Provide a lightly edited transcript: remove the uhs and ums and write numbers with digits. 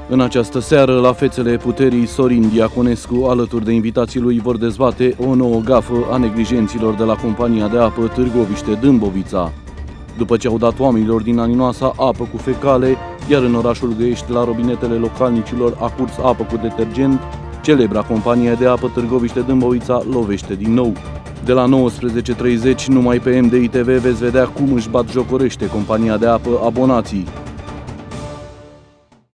În această seară, la Fețele Puterii, Sorin Diaconescu, alături de invitații lui, vor dezbate o nouă gafă a neglijenților de la compania de apă Târgoviște-Dâmbovița. După ce au dat oamenilor din Aninoasa apă cu fecale, iar în orașul Găiești, la robinetele localnicilor, a curs apă cu detergent, celebra companie de apă Târgoviște-Dâmbovița lovește din nou. De la 19:30, numai pe MDI TV veți vedea cum își batjocorește compania de apă abonații.